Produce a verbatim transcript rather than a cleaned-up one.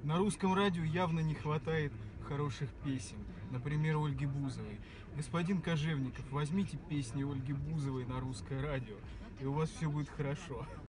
На русском радио явно не хватает хороших песен, например, Ольги Бузовой. Господин Кожевников, возьмите песни Ольги Бузовой на русское радио, и у вас все будет хорошо.